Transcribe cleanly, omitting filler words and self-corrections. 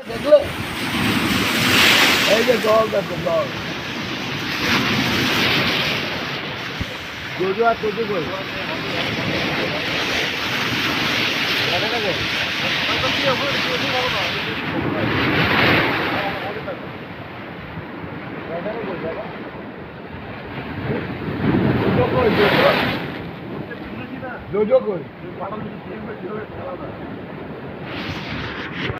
দেখলে এই যে জল দেখো জল জোজো আর তোজো কই জোজো কই